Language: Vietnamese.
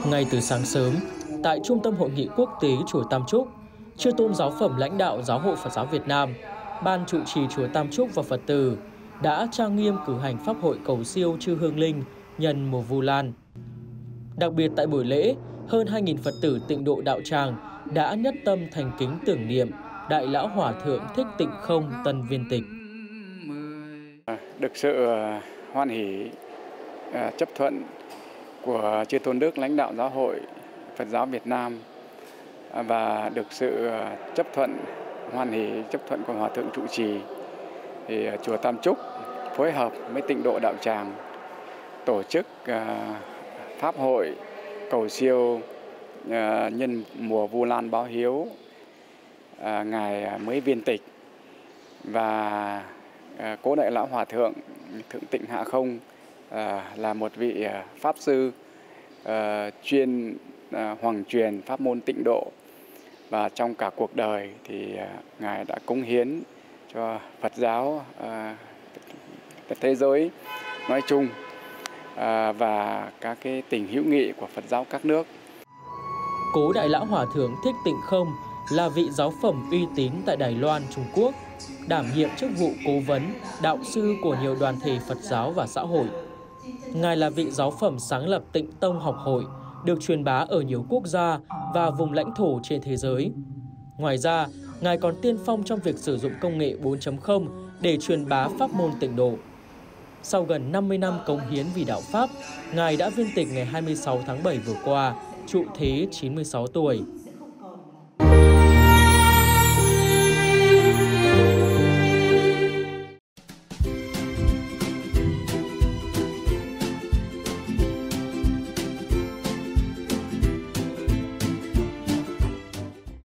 Ngay từ sáng sớm, tại Trung tâm Hội nghị Quốc tế Chùa Tam Trúc, chư tôn giáo phẩm lãnh đạo Giáo hội Phật giáo Việt Nam, Ban trụ trì Chùa Tam Trúc và Phật tử đã trang nghiêm cử hành pháp hội cầu siêu chư hương linh nhân mùa Vu Lan. Đặc biệt tại buổi lễ, hơn 2.000 Phật tử Tịnh độ Đạo Tràng đã nhất tâm thành kính tưởng niệm Đại Lão Hòa Thượng Thích Tịnh Không Tân Viên Tịch. Được sự hoan hỷ chấp thuận của chư tôn đức lãnh đạo Giáo hội Phật giáo Việt Nam và được sự chấp thuận hoan hỷ chấp thuận của Hòa thượng trụ trì, thì chùa Tam Trúc phối hợp với Tịnh độ Đạo Tràng tổ chức pháp hội cầu siêu nhân mùa Vu Lan báo hiếu ngài mới viên tịch, và cố Đại Lão Hòa Thượng Thượng Tịnh Hạ Không là một vị pháp sư chuyên hoằng truyền pháp môn Tịnh độ, và trong cả cuộc đời thì ngài đã cống hiến cho Phật giáo thế giới nói chung và các cái tình hữu nghị của Phật giáo các nước. Cố Đại Lão Hòa Thượng Thích Tịnh Không là vị giáo phẩm uy tín tại Đài Loan, Trung Quốc, đảm nhiệm chức vụ cố vấn, đạo sư của nhiều đoàn thể Phật giáo và xã hội. Ngài là vị giáo phẩm sáng lập Tịnh Tông học hội, được truyền bá ở nhiều quốc gia và vùng lãnh thổ trên thế giới. Ngoài ra, Ngài còn tiên phong trong việc sử dụng công nghệ 4.0 để truyền bá pháp môn Tịnh độ. Sau gần 50 năm cống hiến vì đạo Pháp, Ngài đã viên tịch ngày 26 tháng 7 vừa qua, trụ thế 96 tuổi.